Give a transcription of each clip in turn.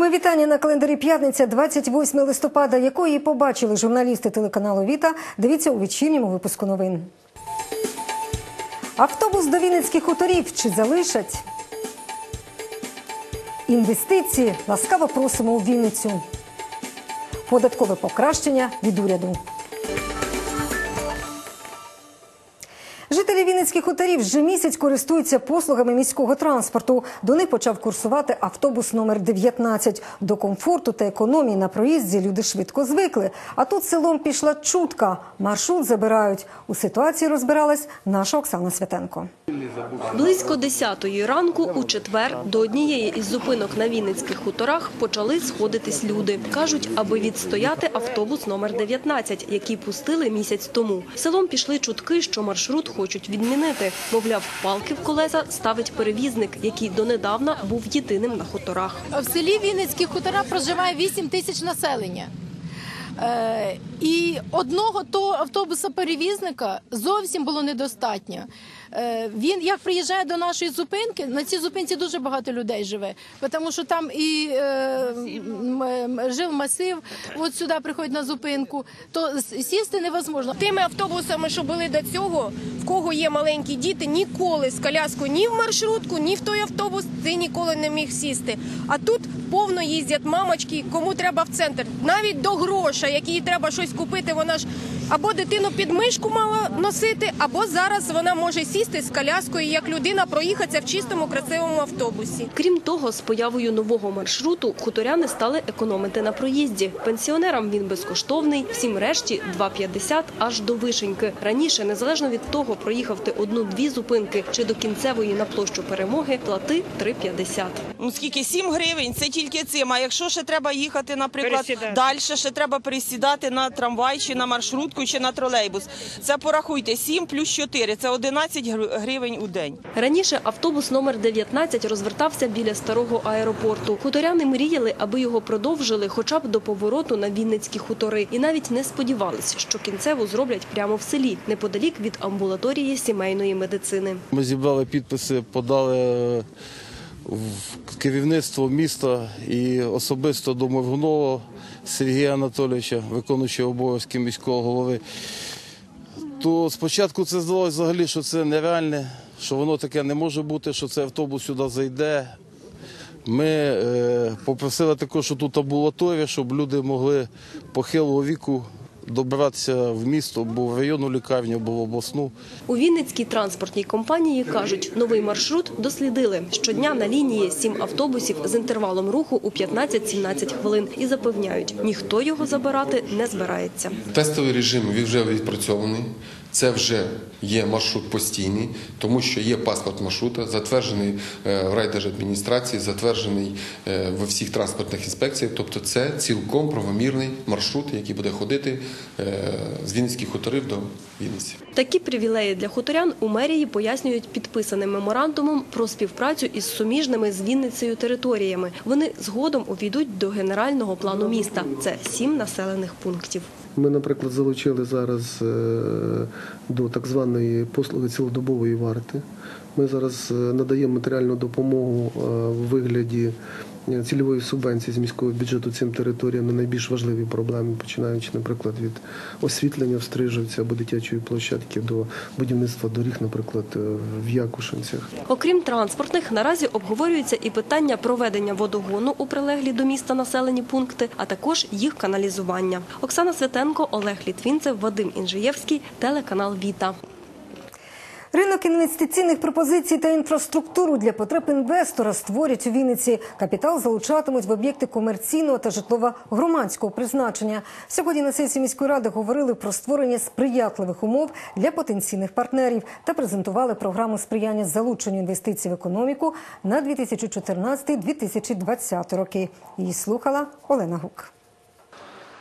Мої вітання на календарі п'ятниця, 28 листопада, якої побачили журналісти телеканалу «Віта». Дивіться у вечірньому випуску новин. Автобус до Вінницьких хуторів чи залишать? Інвестиції ласкаво просимо у Вінницю. Податкове покращення від уряду. Жителі Вінницьких хуторів вже місяць користуються послугами міського транспорту. До них почав курсувати автобус номер 19. До комфорту та економії на проїзді люди швидко звикли. А тут селом пішла чутка. Маршрут забирають. У ситуації розбиралась наша Оксана Святенко. Близько 10-ї ранку у четвер до однієї із зупинок на Вінницьких хуторах почали сходитись люди. Кажуть, аби відстояти автобус номер 19, який пустили місяць тому. Селом пішли чутки, що маршрут хочуть відмінити. Мовляв, палки в колеса ставить перевізник, який донедавна був єдиним на хуторах. В селі Вінницькі хутора проживає 8 тисяч населення. І одного того автобуса-перевізника зовсім було недостатньо. Він, як приїжджає до нашої зупинки, на цій зупинці дуже багато людей живе, тому що там і жив масив, от сюди приходять на зупинку, то сісти невозможно. Тими автобусами, що були до цього, в кого є маленькі діти, ніколи з коляскою ні в маршрутку, ні в той автобус ти ніколи не міг сісти. А тут повно їздять мамочки, кому треба в центр. Навіть до грошей, які треба щось купити, вона ж або дитину під мишку мала носити, або зараз вона може сісти з коляскою, як людина, проїхатися в чистому, красивому автобусі. Крім того, з появою нового маршруту хуторяни стали економити на проїзді. Пенсіонерам він безкоштовний, всім решті – 2,50 аж до Вишеньки. Раніше, незалежно від того, проїхав ти одну-дві зупинки чи до кінцевої на площу Перемоги, плати 3,50. Ну скільки? 7 гривень, це тільки цим. А якщо ще треба їхати, наприклад, далі, ще треба пересідати на трамвай, чи на маршрутку, чи на тролейбус. Це порахуйте, 7 плюс 4, це 11 гривень у день. Раніше автобус номер 19 розвертався біля старого аеропорту. Хуторяни мріяли, аби його продовжили хоча б до повороту на Вінницькі хутори. І навіть не сподівались, що кінцеву зроблять прямо в селі, неподалік від амбулаторії сімейної медицини. Ми зібрали підписи, подали в керівництво міста і особисто до Моргунова Сергія Анатолійовича, виконуючого обов'язки міського голови. То спочатку це здалося взагалі, що це нереальне, що воно таке не може бути, що цей автобус сюди зайде. Ми попросили також, що тут амбулаторія, щоб люди могли похилого віку добратися в місто, або в районну лікарню, або в обласну. У Вінницькій транспортній компанії кажуть, новий маршрут дослідили. Щодня на лінії 7 автобусів з інтервалом руху у 15-17 хвилин. І запевняють, ніхто його забирати не збирається. Тестовий режим вже відпрацьований. Це вже є маршрут постійний, тому що є паспорт маршрута, затверджений в райдержадміністрації, затверджений во всіх транспортних інспекціях. Тобто це цілком правомірний маршрут, який буде ходити з Вінницьких хуторів до Вінниці. Такі привілеї для хуторян у мерії пояснюють підписаним меморандумом про співпрацю із суміжними з Вінницею територіями. Вони згодом увійдуть до генерального плану міста. Це 7 населених пунктів. Ми, наприклад, залучили зараз до так званої послуги цілодобової варти. Ми зараз надаємо матеріальну допомогу у вигляді цільової субвенції з міського бюджету цим територіям на найбільш важливі проблеми, починаючи, наприклад, від освітлення в Стрижівці або дитячої площадки до будівництва доріг, наприклад, в Якушинцях. Окрім транспортних, наразі обговорюється і питання проведення водогону у прилеглі до міста населені пункти, а також їх каналізування. Оксана Святенко, Олег Літвінцев, Вадим Інжиєвський, телеканал «Віта». Ринок інвестиційних пропозицій та інфраструктуру для потреб інвестора створять у Вінниці. Капітал залучатимуть в об'єкти комерційного та житлово-громадського призначення. Сьогодні на сесії міської ради говорили про створення сприятливих умов для потенційних партнерів та презентували програму сприяння залученню інвестицій в економіку на 2014-2020 роки. Її слухала Олена Гук.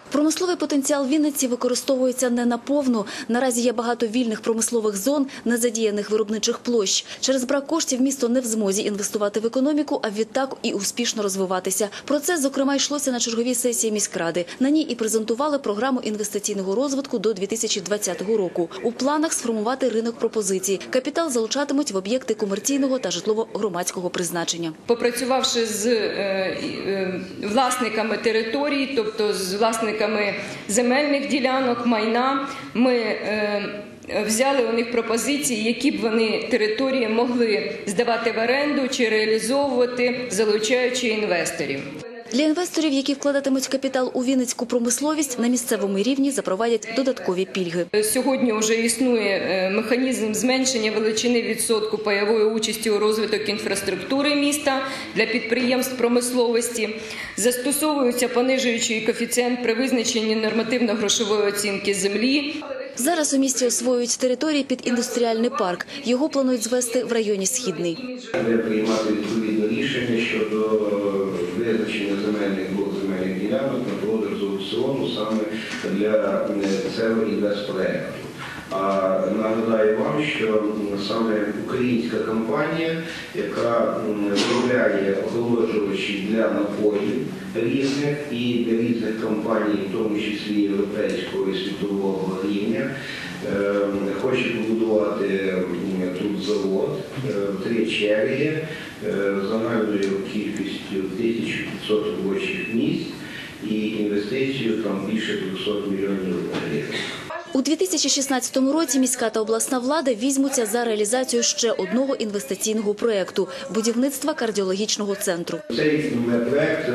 Промисловий потенціал Вінниці використовується не наповну. Наразі є багато вільних промислових зон, незадіяних виробничих площ. Через брак коштів місто не в змозі інвестувати в економіку, а відтак і успішно розвиватися. Про це, зокрема, йшлося на черговій сесії міськради. На ній і презентували програму інвестиційного розвитку до 2020 року. У планах сформувати ринок пропозицій. Капітал залучатимуть в об'єкти комерційного та житлово-громадського призначення. Попрацювавши з власниками територій, тобто з власниками земельних ділянок, майна, ми взяли у них пропозиції, які б вони території могли здавати в оренду чи реалізовувати, залучаючи інвесторів. Для інвесторів, які вкладатимуть капітал у вінницьку промисловість, на місцевому рівні запровадять додаткові пільги. Сьогодні вже існує механізм зменшення величини відсотку пайової участі у розвиток інфраструктури міста для підприємств промисловості. Застосовується понижуючий коефіцієнт при визначенні нормативно-грошової оцінки землі. Зараз у місті освоюють території під індустріальний парк. Його планують звести в районі Східний. Треба приймати відповідне рішення щодо визначення земельних ділянок на продаж з аукціону саме для цього інвестпроекту. А нагадаю вам, що саме українська компанія, яка виробляє охолоджувачі для напоїв різних і для різних компаній, в тому числі європейського і світового рівня, хоче побудувати тут завод, 3 черги з загальною кількістю 1500 робочих місць і інвестицію там більше 200 мільйонів гривень. У 2016 році міська та обласна влада візьмуться за реалізацію ще одного інвестиційного проєкту – будівництва кардіологічного центру. Цей проєкт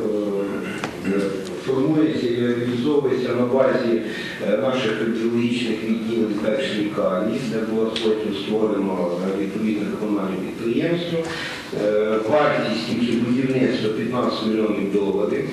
формується і реалізовується на базі наших кардіологічних відділень Держлікарні, де було потім створено відповідне комунальне підприємство. Вартість тільки будівництва $15 мільйонів.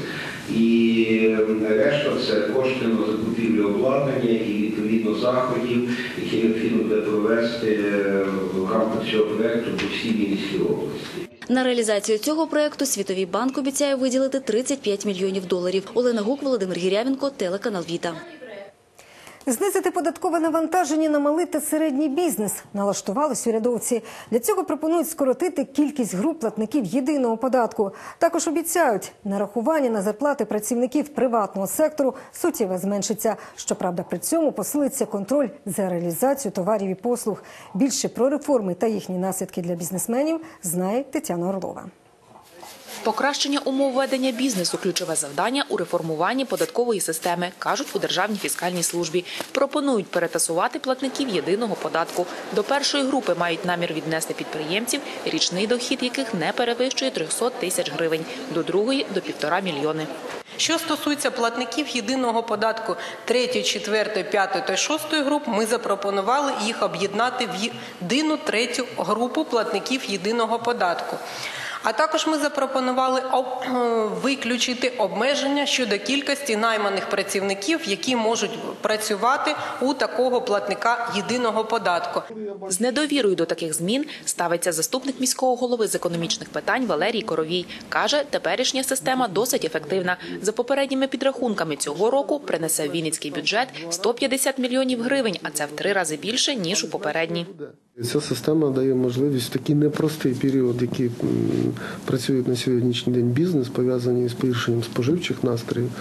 І решта – це кошти на закупівлю обладнання і відповідно заходів, які необхідно буде провести в рамках цього проєкту по всій Вінницькій області. На реалізацію цього проєкту Світовий банк обіцяє виділити $35 мільйонів. Олена Гук, Володимир Гірявенко, телеканал Віта. Знизити податкове навантаження на малий та середній бізнес налаштувались урядовці. Для цього пропонують скоротити кількість груп платників єдиного податку. Також обіцяють, нарахування на зарплати працівників приватного сектору суттєво зменшиться. Щоправда, при цьому посилиться контроль за реалізацією товарів і послуг. Більше про реформи та їхні наслідки для бізнесменів знає Тетяна Орлова. Покращення умов ведення бізнесу – ключове завдання у реформуванні податкової системи, кажуть у Державній фіскальній службі. Пропонують перетасувати платників єдиного податку. До першої групи мають намір віднести підприємців, річний дохід яких не перевищує 300 тисяч гривень, до другої – до 1,5 мільйони. Що стосується платників єдиного податку 3, 4, 5 та 6 груп, ми запропонували їх об'єднати в єдину 3-ю групу платників єдиного податку. А також ми запропонували виключити обмеження щодо кількості найманих працівників, які можуть працювати у такого платника єдиного податку. З недовірою до таких змін ставиться заступник міського голови з економічних питань Валерій Коровій. Каже, теперішня система досить ефективна. За попередніми підрахунками цього року принесе в Вінницький бюджет 150 мільйонів гривень, а це в 3 рази більше, ніж у попередній. Ця система дає можливість в такий непростий період, який працює на сьогоднішній день бізнес, пов'язаний з погіршенням споживчих настроїв,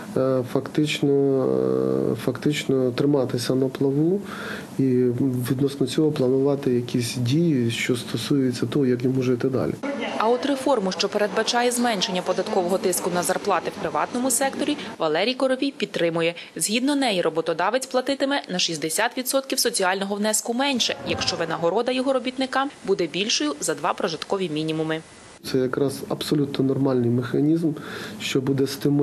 фактично триматися на плаву і відносно цього планувати якісь дії, що стосуються того, як йому жити далі. А от реформу, що передбачає зменшення податкового тиску на зарплати в приватному секторі, Валерій Коровій підтримує. Згідно неї, роботодавець платитиме на 60% соціального внеску менше, якщо винагорода його робітникам буде більшою за 2 прожиткові мінімуми. Це якраз абсолютно нормальний механізм, що буде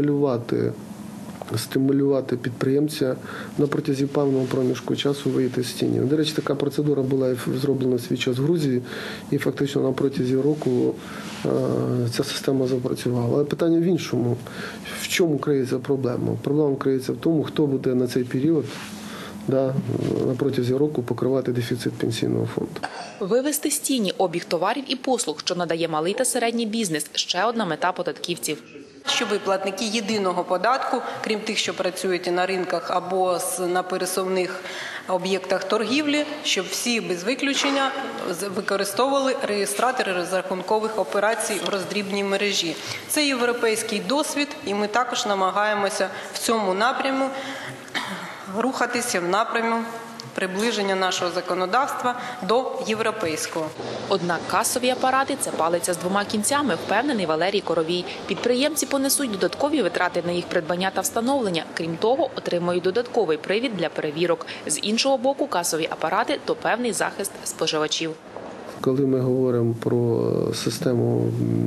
стимулювати підприємця на протязі певного проміжку часу вийти з тіні. До речі, така процедура була зроблена в свій час в Грузії, і фактично на протязі року ця система запрацювала. Але питання в іншому. В чому криється проблема? Проблема криється в тому, хто буде на цей період на протязі року покривати дефіцит пенсійного фонду. Вивести з тіні обіг товарів і послуг, що надає малий та середній бізнес – ще одна мета податківців. Щоб платники єдиного податку, крім тих, що працюють на ринках або на пересувних об'єктах торгівлі, щоб всі без виключення використовували реєстратори розрахункових операцій в роздрібній мережі. Це європейський досвід, і ми також намагаємося в цьому напряму рухатися в напряму приближення нашого законодавства до європейського. Однак касові апарати – це палиця з двома кінцями, впевнений Валерій Коровій. Підприємці понесуть додаткові витрати на їх придбання та встановлення. Крім того, отримують додатковий привід для перевірок. З іншого боку, касові апарати – то певний захист споживачів. Коли ми говоримо про систему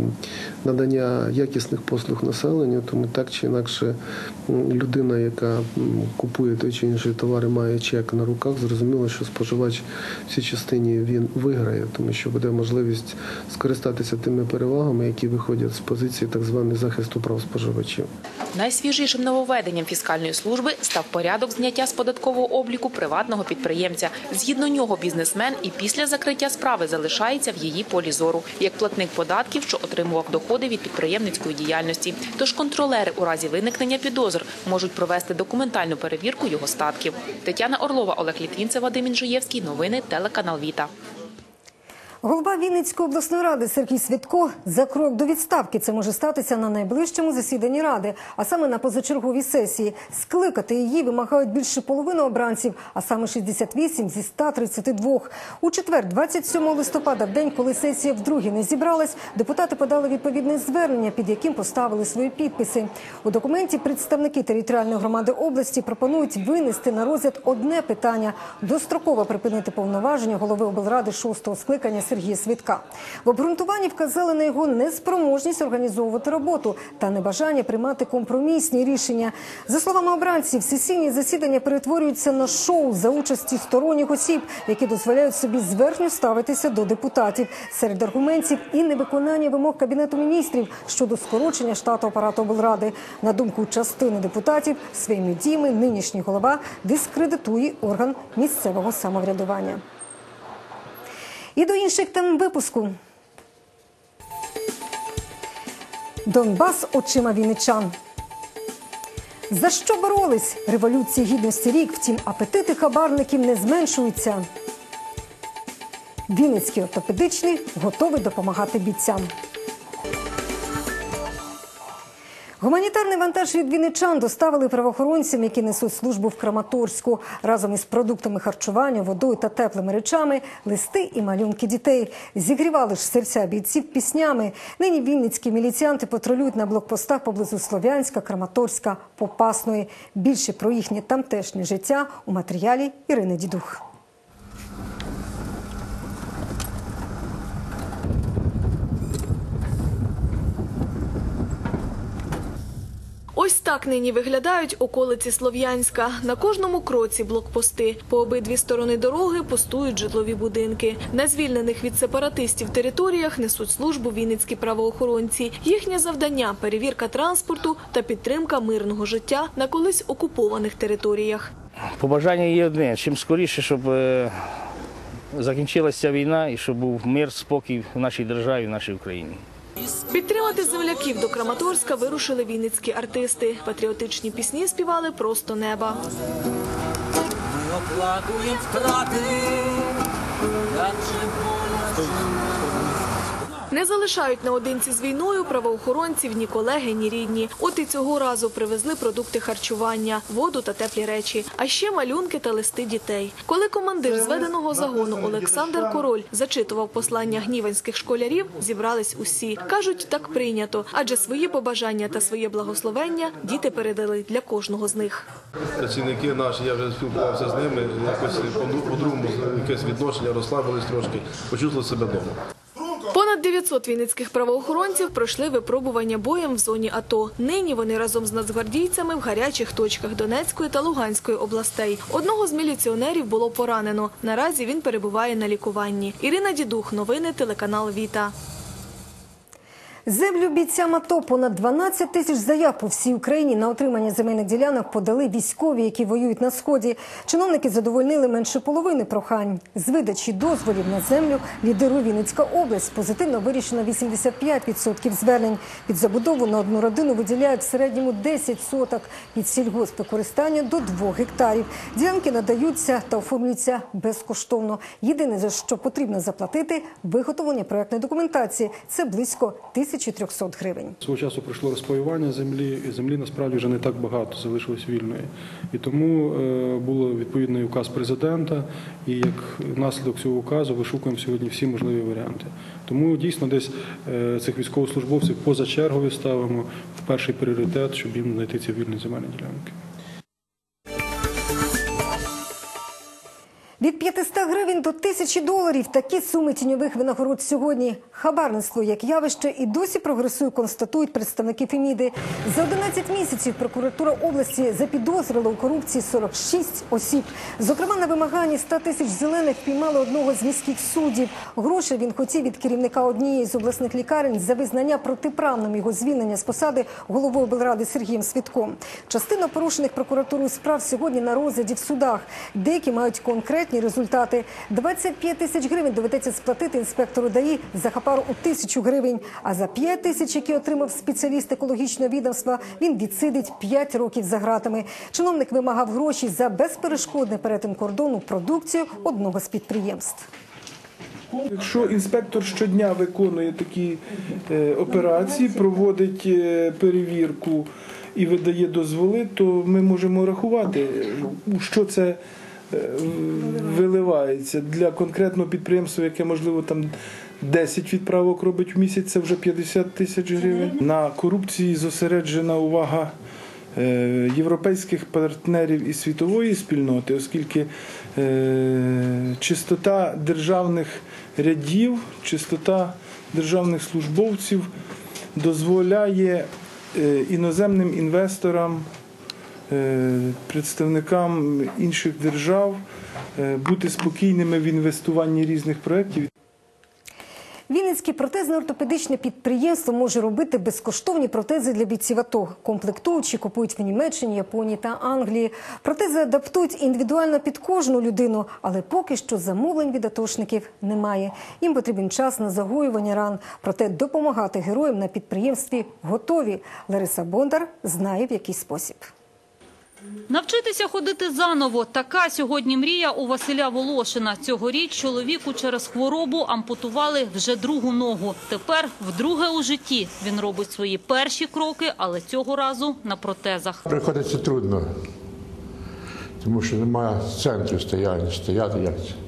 надання якісних послуг населенню, то ми так чи інакше людина, яка купує той чи інший товар і має чек на руках, зрозуміло, що споживач в цій частині він виграє, тому що буде можливість скористатися тими перевагами, які виходять з позиції так званого захисту прав споживачів. Найсвіжішим нововведенням фіскальної служби став порядок зняття з податкового обліку приватного підприємця. Згідно нього бізнесмен і після закриття справи залишається в її полі зору, як платник податків, що отримував доходи від підприємницької діяльності. Тож контролери у разі виникнення підозр можуть провести документальну перевірку його статків. Тетяна Орлова, Олег Літвінцев, Вадим Інжиєвський. Новини телеканал Віта. Голова Вінницької обласної ради Сергій Свідко за крок до відставки. Це може статися на найближчому засіданні ради, а саме на позачерговій сесії. Скликати її вимагають більше половини обранців, а саме 68 зі 132. У четвер, 27 листопада, в день, коли сесія вдруге не зібралась, депутати подали відповідне звернення, під яким поставили свої підписи. У документі представники територіальної громади області пропонують винести на розгляд одне питання – достроково припинити повноваження голови облради 6-го скликання Сергія Свідка. В обґрунтуванні вказали на його неспроможність організовувати роботу та небажання приймати компромісні рішення. За словами обранців, сесійні засідання перетворюються на шоу за участі сторонніх осіб, які дозволяють собі зверхньо ставитися до депутатів. Серед аргументів і невиконання вимог Кабінету міністрів щодо скорочення штату апарату облради. На думку частини депутатів, своїми діями нинішній голова дискредитує орган місцевого самоврядування. І до інших тем випуску. Донбас очима вінничан. За що боролись? Революції Гідності рік, втім апетити хабарників не зменшуються. Вінницький ортопедичний готовий допомагати бійцям. Гуманітарний вантаж від вінничан доставили правоохоронцям, які несуть службу в Краматорську. Разом із продуктами харчування, водою та теплими речами – листи і малюнки дітей. Зігрівали ж серця бійців піснями. Нині вінницькі міліціянти патрулюють на блокпостах поблизу Слов'янська, Краматорська, Попасної. Більше про їхнє тамтешнє життя у матеріалі Ірини Дідух. Ось так нині виглядають околиці Слов'янська. На кожному кроці блокпости. По обидві сторони дороги пустують житлові будинки. На звільнених від сепаратистів територіях несуть службу вінницькі правоохоронці. Їхнє завдання – перевірка транспорту та підтримка мирного життя на колись окупованих територіях. Побажання є одне – чим скоріше, щоб закінчилася війна і щоб був мир, спокій в нашій державі, в нашій Україні. Підтримати земляків до Краматорська вирушили вінницькі артисти. Патріотичні пісні співали просто неба. Ми оплакуємо втрати, як же боляче. Не залишають наодинці з війною правоохоронців ні колеги, ні рідні. От і цього разу привезли продукти харчування, воду та теплі речі, а ще малюнки та листи дітей. Коли командир зведеного загону Олександр Король зачитував послання гніванських школярів, зібрались усі. Кажуть, так прийнято, адже свої побажання та своє благословення діти передали для кожного з них. Працівники наші, я вже спілкувався з ними, якось по-другому якесь відношення, розслабились трошки, почувствували себе вдома. Понад 900 вінницьких правоохоронців пройшли випробування боєм в зоні АТО. Нині вони разом з нацгвардійцями в гарячих точках Донецької та Луганської областей. Одного з міліціонерів було поранено. Наразі він перебуває на лікуванні. Ірина Дідух, новини телеканал Віта. Землю бійцям АТО. Понад 12 тисяч заяв по всій Україні на отримання земельних ділянок подали військові, які воюють на Сході. Чиновники задовольнили менше половини прохань. З видачі дозволів на землю лідирує Вінницька область. Позитивно вирішено 85% звернень. Під забудову на одну родину виділяють в середньому 10 соток, під сільгоспвикористання до 2 гектарів. Ділянки надаються та оформлюються безкоштовно. Єдине, за що потрібно заплатити – виготовлення проектної документації. Це близько 1300 гривень. Свого часу пройшло розпаювання землі, і землі насправді вже не так багато залишилось вільної. І тому було відповідний указ президента, і як наслідок цього указу вишукуємо сьогодні всі можливі варіанти. Тому дійсно десь цих військовослужбовців позачергові ставимо в перший пріоритет, щоб їм знайти ці вільні земельні ділянки. Від 500 гривень до $1000 – такі суми тіньових винагород сьогодні. Хабарництво як явище і досі прогресує, констатують представники Феміди. За 11 місяців прокуратура області запідозрила у корупції 46 осіб. Зокрема, на вимаганні 100 тисяч зелених впіймали одного з міських суддів. Гроші він хотів від керівника однієї з обласних лікарень за визнання протиправним його звільнення з посади голови облради Сергієм Свитком. Частина порушених прокуратурою справ сьогодні на розгляді в судах. Деякі мають конкретні результати. 25 тисяч гривень доведеться сплатити інспектору ДАІ за хабар у 1000 гривень. А за 5 тисяч, які отримав спеціаліст екологічного відомства, він відсидить 5 років за ґратами. Чиновник вимагав гроші за безперешкодний перетин кордону продукцію одного з підприємств. Якщо інспектор щодня виконує такі операції, проводить перевірку і видає дозволи, то ми можемо рахувати, у що це виливається. Для конкретного підприємства, яке, можливо, там 10 відправок робить в місяць, це вже 50 тисяч гривень. На корупції зосереджена увага європейських партнерів і світової спільноти, оскільки чистота державних рядів, чистота державних службовців дозволяє іноземним інвесторам, представникам інших держав бути спокійними в інвестуванні різних проєктів. Вінницьке протезно-ортопедичне підприємство може робити безкоштовні протези для бійців АТО. Комплектуючі купують в Німеччині, Японії та Англії. Протези адаптують індивідуально під кожну людину, але поки що замовлень від атошників немає. Їм потрібен час на загоювання ран. Проте допомагати героям на підприємстві готові. Лариса Бондар знає, в який спосіб. Навчитися ходити заново – така сьогодні мрія у Василя Волошина. Цьогоріч чоловіку через хворобу ампутували вже другу ногу. Тепер вдруге у житті він робить свої перші кроки, але цього разу на протезах. Приходиться трудно, тому що немає центру стояти як це.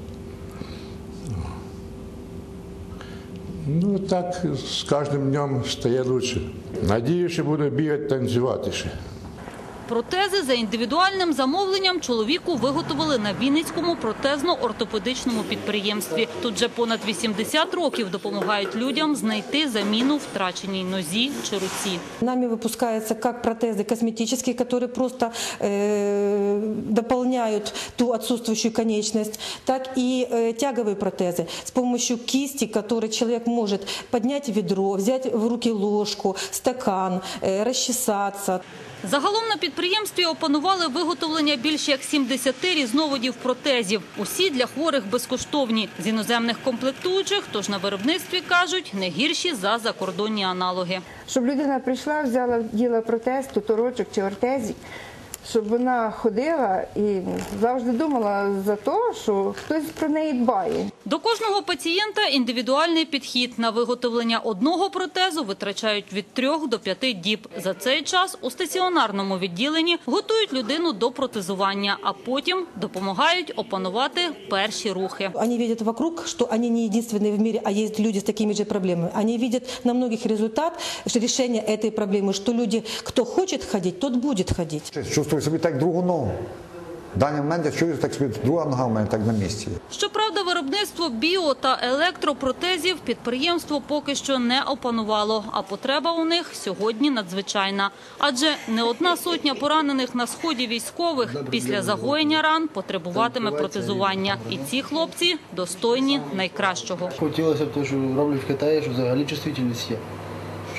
Ну так, з кожним днем стає краще. Надіюся, що буду бігати, танцювати ще. Протези за індивідуальним замовленням чоловіку виготовили на Вінницькому протезно-ортопедичному підприємстві. Тут вже понад 80 років допомагають людям знайти заміну втраченій нозі чи руці. Нами выпускаются как протезы косметические, которые просто дополняют ту отсутствующую конечность, так и тяговые протезы с помощью кисти, которой человек может поднять ведро, взять в руки ложку, стакан, расчесаться. Загалом на підприємстві опанували виготовлення більш як 70 різновидів протезів. Усі для хворих безкоштовні. З іноземних комплектуючих, тож на виробництві, кажуть, не гірші за закордонні аналоги. Щоб людина прийшла, взяла, вділа протез, туторочок чи ортезик, щоб вона ходила і завжди думала за те, що хтось про неї дбає. До кожного пацієнта індивідуальний підхід. На виготовлення одного протезу витрачають від 3 до 5 діб. За цей час у стаціонарному відділенні готують людину до протезування, а потім допомагають опанувати перші рухи. Вони бачать вокруг, що вони не єдині в світі, а є люди з такими ж проблемами. Вони бачать на многих результат рішення цієї проблеми, що люди, хто хоче ходити, тот буде ходити. Чувствую собі так другу ногу. В даний момент я чую, так собі друга нога в мене так на місці. Щоправда, виробництво біо- та електропротезів підприємство поки що не опанувало, а потреба у них сьогодні надзвичайна. Адже не одна сотня поранених на сході військових після загоєння ран потребуватиме протезування. І ці хлопці достойні найкращого. Хотілося б те, що роблять в Китаї, що взагалі чувствительність є.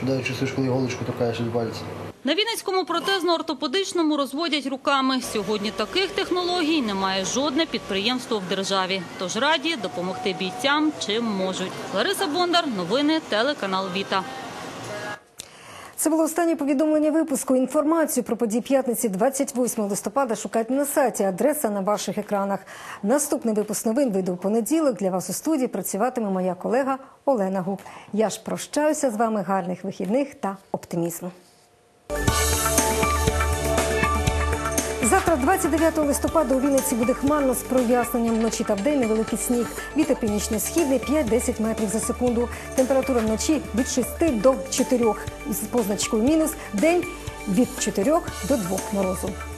що навіть чувствуєш, коли голочку торкаєш від пальця. На Вінницькому протезно-ортопедичному розводять руками. Сьогодні таких технологій немає жодне підприємство в державі. Тож раді допомогти бійцям чим можуть. Лариса Бондар, новини, телеканал Віта. Це було останнє повідомлення випуску. Інформацію про події п'ятниці 28 листопада шукайте на сайті. Адреса на ваших екранах. Наступний випуск новин вийде у понеділок. Для вас у студії працюватиме моя колега Олена Гук. Я ж прощаюся з вами. Гарних вихідних та оптимізму. Завтра, 29 листопада, у Вінниці буде хмарно з проясненням. Вночі та вдень невеликий сніг. Вітер північно-східний 5-10 метрів за секунду. Температура вночі від 6 до 4 із позначкою мінус. День від 4 до 2 морозу.